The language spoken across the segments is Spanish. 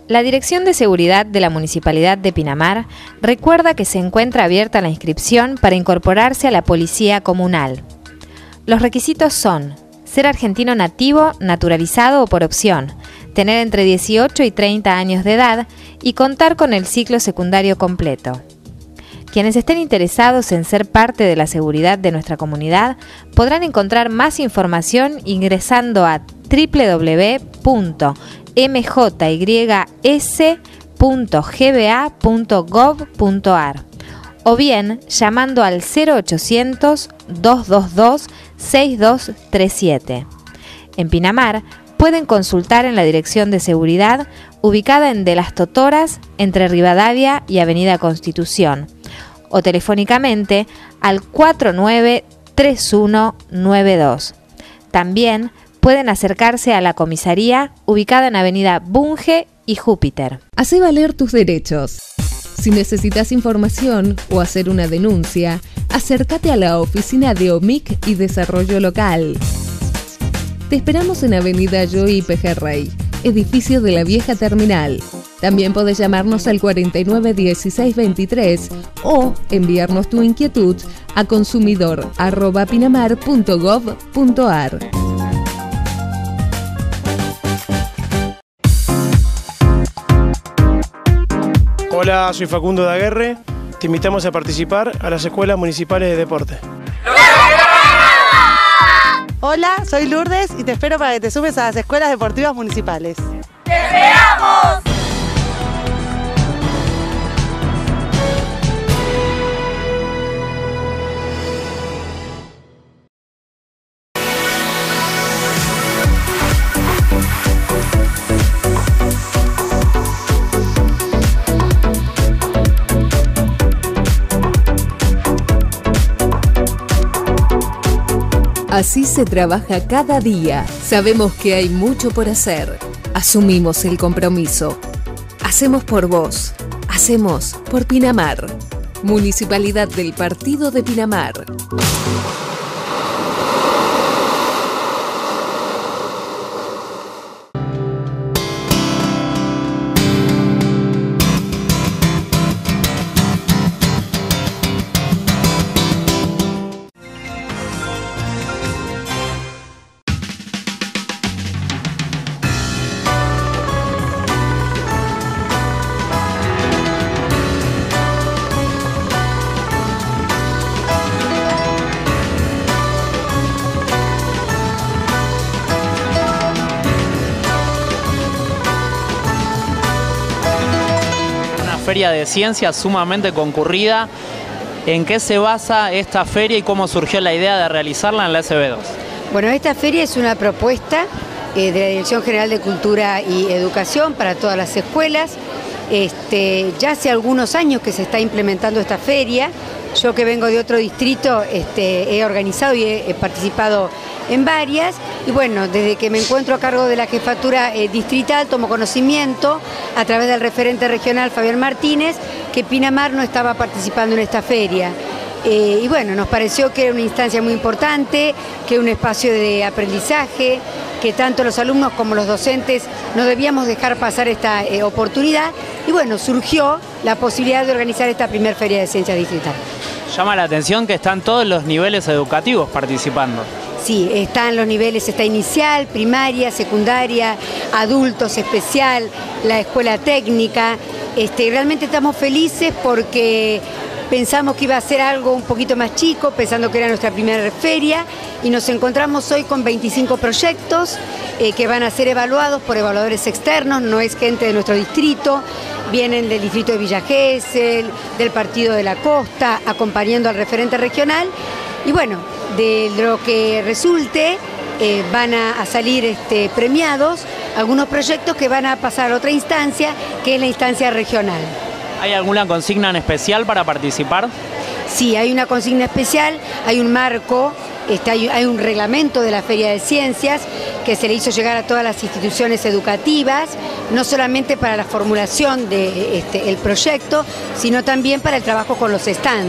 La Dirección de Seguridad de la Municipalidad de Pinamar recuerda que se encuentra abierta la inscripción para incorporarse a la Policía Comunal. Los requisitos son ser argentino nativo, naturalizado o por opción, tener entre 18 y 30 años de edad y contar con el ciclo secundario completo. Quienes estén interesados en ser parte de la seguridad de nuestra comunidad podrán encontrar más información ingresando a www.mjys.gba.gov.ar o bien llamando al 0800-222-6237. En Pinamar pueden consultar en la Dirección de Seguridad ubicada en De las Totoras entre Rivadavia y Avenida Constitución o telefónicamente al 493192. También pueden acercarse a la comisaría ubicada en Avenida Bunge y Júpiter. Hacé valer tus derechos. Si necesitas información o hacer una denuncia, acércate a la oficina de OMIC y Desarrollo Local. Te esperamos en Avenida Joey Pejerrey, edificio de la vieja terminal. También podés llamarnos al 49 16 23 o enviarnos tu inquietud a consumidor@pinamar.gov.ar. Hola, soy Facundo Daguerre. Te invitamos a participar a las escuelas municipales de deporte. Hola, soy Lourdes y te espero para que te sumes a las escuelas deportivas municipales. ¡Te esperamos! Así se trabaja cada día. Sabemos que hay mucho por hacer. Asumimos el compromiso. Hacemos por vos. Hacemos por Pinamar. Municipalidad del Partido de Pinamar. Feria de ciencias sumamente concurrida. ¿En qué se basa esta feria y cómo surgió la idea de realizarla en la SB2? Bueno, esta feria es una propuesta de la Dirección General de Cultura y Educación para todas las escuelas. Ya hace algunos años que se está implementando esta feria. Yo, que vengo de otro distrito, he organizado y he participado en varias, y bueno, desde que me encuentro a cargo de la jefatura distrital tomo conocimiento a través del referente regional Fabián Martínez que Pinamar no estaba participando en esta feria. Y bueno, nos pareció que era una instancia muy importante, que era un espacio de aprendizaje, que tanto los alumnos como los docentes no debíamos dejar pasar esta oportunidad, y bueno, surgió la posibilidad de organizar esta primera feria de ciencias distrital. Llama la atención que están todos los niveles educativos participando. Sí, están los niveles, está inicial, primaria, secundaria, adultos, especial, la escuela técnica. Realmente estamos felices porque pensamos que iba a ser algo un poquito más chico, pensando que era nuestra primera feria, y nos encontramos hoy con 25 proyectos que van a ser evaluados por evaluadores externos, no es gente de nuestro distrito, vienen del distrito de Villa Gesell, del Partido de la Costa, acompañando al referente regional, y bueno, de lo que resulte van a salir premiados algunos proyectos que van a pasar a otra instancia, que es la instancia regional. ¿Hay alguna consigna en especial para participar? Sí, hay una consigna especial, hay un marco, hay un reglamento de la Feria de Ciencias que se le hizo llegar a todas las instituciones educativas, no solamente para la formulación del proyecto, sino también para el trabajo con los stands,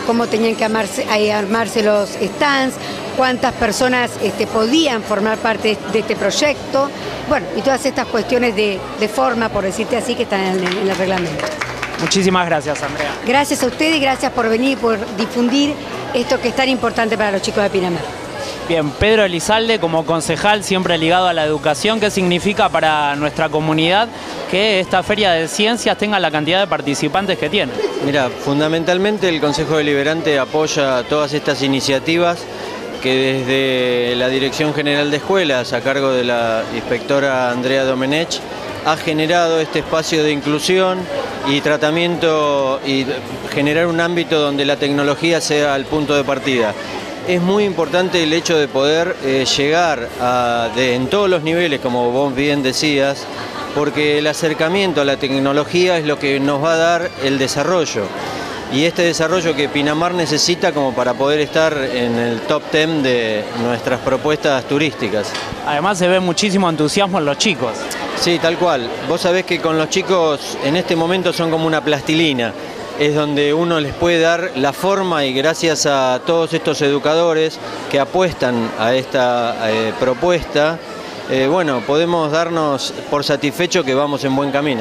cómo tenían que armarse los stands, cuántas personas podían formar parte de este proyecto, bueno, y todas estas cuestiones de forma, por decirte así, que están en el reglamento. Muchísimas gracias, Andrea. Gracias a ustedes y gracias por venir y por difundir esto que es tan importante para los chicos de Pinamar. Bien, Pedro Elizalde, como concejal siempre ligado a la educación, ¿qué significa para nuestra comunidad que esta Feria de Ciencias tenga la cantidad de participantes que tiene? Mira, fundamentalmente el Consejo Deliberante apoya todas estas iniciativas que desde la Dirección General de Escuelas, a cargo de la inspectora Andrea Domenech, ha generado este espacio de inclusión y tratamiento y generar un ámbito donde la tecnología sea el punto de partida. Es muy importante el hecho de poder llegar en todos los niveles, como vos bien decías, porque el acercamiento a la tecnología es lo que nos va a dar el desarrollo. Y este desarrollo que Pinamar necesita como para poder estar en el top 10 de nuestras propuestas turísticas. Además se ve muchísimo entusiasmo en los chicos. Sí, tal cual. Vos sabés que con los chicos en este momento son como una plastilina. Es donde uno les puede dar la forma y gracias a todos estos educadores que apuestan a esta propuesta, bueno, podemos darnos por satisfecho que vamos en buen camino.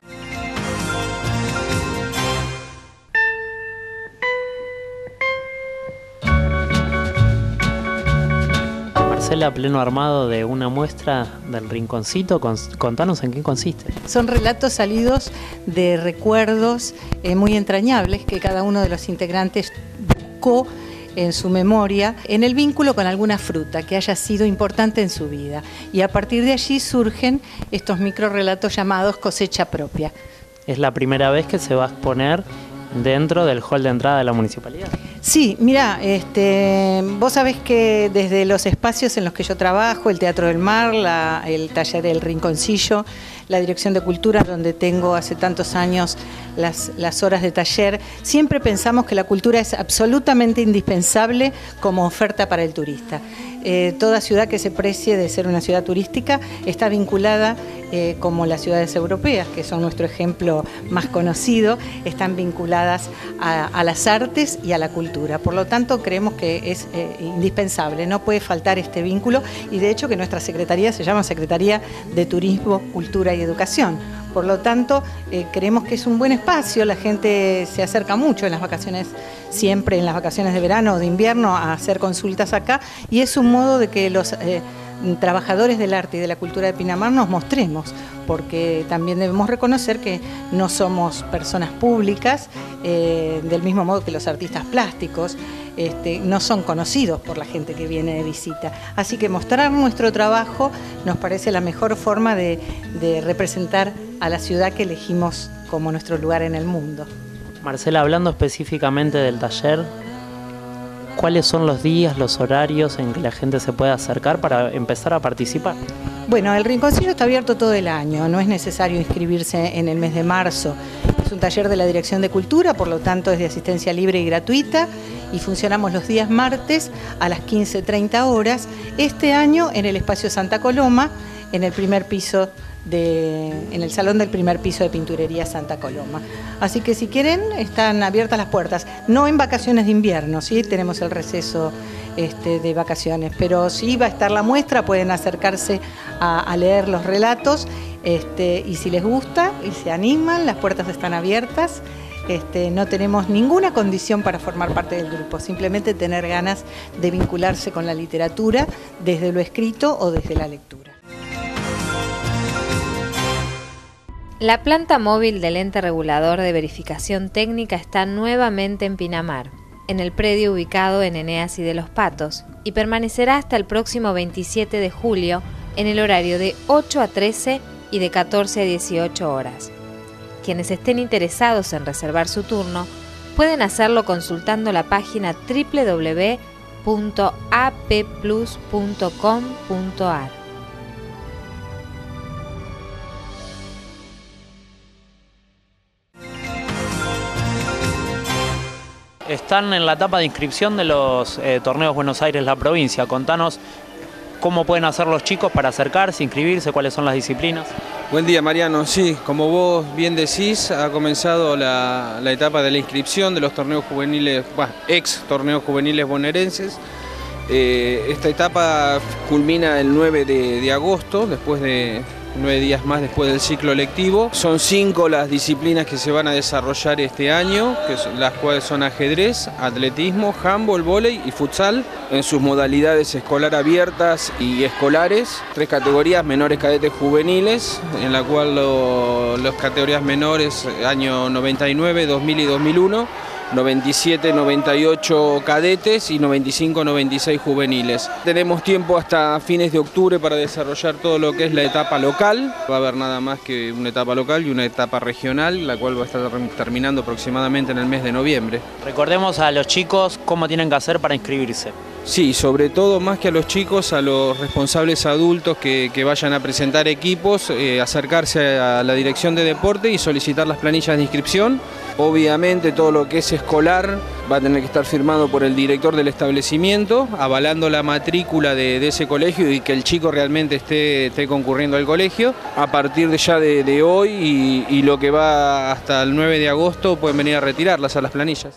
Marcela, pleno armado de una muestra del Rinconcito, contanos en qué consiste. Son relatos salidos de recuerdos muy entrañables que cada uno de los integrantes buscó en su memoria, en el vínculo con alguna fruta que haya sido importante en su vida. Y a partir de allí surgen estos microrelatos llamados Cosecha Propia. Es la primera vez que se va a exponer dentro del hall de entrada de la municipalidad. Sí, mira, vos sabés que desde los espacios en los que yo trabajo, el Teatro del Mar, el taller del Rinconcillo, la Dirección de Cultura, donde tengo hace tantos años las horas de taller, siempre pensamos que la cultura es absolutamente indispensable como oferta para el turista. Toda ciudad que se precie de ser una ciudad turística está vinculada, como las ciudades europeas, que son nuestro ejemplo más conocido, están vinculadas a las artes y a la cultura. Por lo tanto, creemos que es indispensable, no puede faltar este vínculo, y de hecho que nuestra secretaría se llama Secretaría de Turismo, Cultura y Educación. Por lo tanto, creemos que es un buen espacio, la gente se acerca mucho en las vacaciones, siempre en las vacaciones de verano o de invierno, a hacer consultas acá, y es un modo de que los trabajadores del arte y de la cultura de Pinamar nos mostremos, porque también debemos reconocer que no somos personas públicas, del mismo modo que los artistas plásticos no son conocidos por la gente que viene de visita. Así que mostrar nuestro trabajo nos parece la mejor forma de representar a la ciudad que elegimos como nuestro lugar en el mundo. Marcela, hablando específicamente del taller, ¿cuáles son los días, los horarios en que la gente se puede acercar para empezar a participar? Bueno, el Rinconcillo está abierto todo el año, no es necesario inscribirse en el mes de marzo. Es un taller de la Dirección de Cultura, por lo tanto es de asistencia libre y gratuita, y funcionamos los días martes a las 15:30 horas. Este año en el espacio Santa Coloma, en el primer piso en el salón del primer piso de Pinturería Santa Coloma. Así que si quieren, están abiertas las puertas, no en vacaciones de invierno, ¿sí? Tenemos el receso de vacaciones, pero sí va a estar la muestra, pueden acercarse a leer los relatos, y si les gusta y se animan, las puertas están abiertas. No tenemos ninguna condición para formar parte del grupo, simplemente tener ganas de vincularse con la literatura desde lo escrito o desde la lectura. La planta móvil del ente regulador de verificación técnica está nuevamente en Pinamar, en el predio ubicado en Eneas y de los Patos, y permanecerá hasta el próximo 27 de julio en el horario de 8 a 13 y de 14 a 18 horas. Quienes estén interesados en reservar su turno pueden hacerlo consultando la página www.applus.com.ar. Están en la etapa de inscripción de los torneos Buenos Aires La Provincia. Contanos cómo pueden hacer los chicos para acercarse, inscribirse, cuáles son las disciplinas. Buen día, Mariano. Sí, como vos bien decís, ha comenzado la etapa de la inscripción de los torneos juveniles, ex torneos juveniles bonaerenses. Esta etapa culmina el 9 de agosto, después de 9 días más después del ciclo lectivo. Son 5 las disciplinas que se van a desarrollar este año, las cuales son ajedrez, atletismo, handball, vóley y futsal, en sus modalidades escolar abiertas y escolares. 3 categorías: menores, cadetes, juveniles, en la cual las categorías menores, año 99, 2000 y 2001, 97, 98 cadetes y 95, 96 juveniles. Tenemos tiempo hasta fines de octubre para desarrollar todo lo que es la etapa local. Va a haber nada más que una etapa local y una etapa regional, la cual va a estar terminando aproximadamente en el mes de noviembre. Recordemos a los chicos cómo tienen que hacer para inscribirse. Sí, sobre todo más que a los chicos, a los responsables adultos que vayan a presentar equipos, acercarse a la dirección de deporte y solicitar las planillas de inscripción. Obviamente todo lo que es escolar va a tener que estar firmado por el director del establecimiento, avalando la matrícula de ese colegio y que el chico realmente esté concurriendo al colegio. A partir de hoy y lo que va hasta el 9 de agosto pueden venir a retirarlas a las planillas.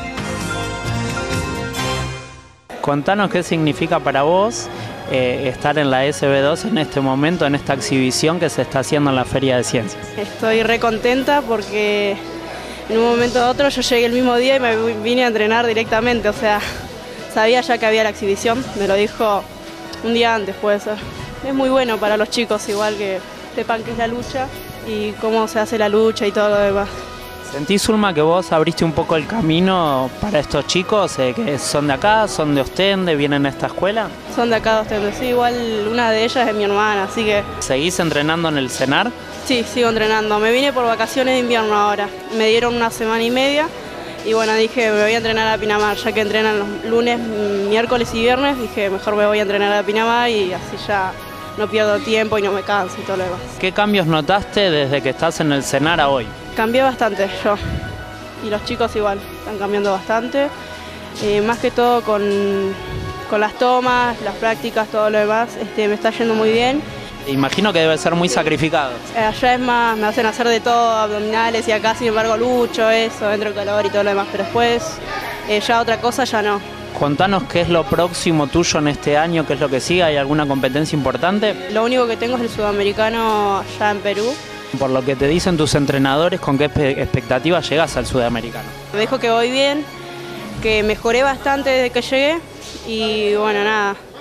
Contanos qué significa para vos estar en la SB2 en este momento, en esta exhibición que se está haciendo en la Feria de Ciencias. Estoy re contenta porque en un momento u otro yo llegué el mismo día y me vine a entrenar directamente, o sea, sabía ya que había la exhibición, me lo dijo un día antes, puede ser. Es muy bueno para los chicos, igual que sepan qué es la lucha y cómo se hace la lucha y todo lo demás. ¿Sentís, Zulma, que vos abriste un poco el camino para estos chicos que son de acá, son de Ostende, vienen a esta escuela? Son de acá de Ostende, sí, igual una de ellas es mi hermana, así que... ¿Seguís entrenando en el CENAR? Sí, sigo entrenando. Me vine por vacaciones de invierno ahora. Me dieron una semana y media y bueno, dije me voy a entrenar a Pinamar, ya que entrenan los lunes, miércoles y viernes, dije mejor me voy a entrenar a Pinamar y así ya no pierdo tiempo y no me canso y todo lo demás. ¿Qué cambios notaste desde que estás en el CENAR a hoy? Cambié bastante yo y los chicos igual, están cambiando bastante, más que todo con las tomas, las prácticas, todo lo demás, me está yendo muy bien. Imagino que debe ser muy sacrificado. Allá es más, me hacen hacer de todo, abdominales, y acá sin embargo lucho, eso, dentro del calor y todo lo demás, pero después ya otra cosa ya no. Contanos qué es lo próximo tuyo en este año, qué es lo que sigue, ¿hay alguna competencia importante? Lo único que tengo es el sudamericano allá en Perú. Por lo que te dicen tus entrenadores, ¿con qué expectativas llegas al sudamericano? Me dijo que voy bien, que mejoré bastante desde que llegué y bueno, nada,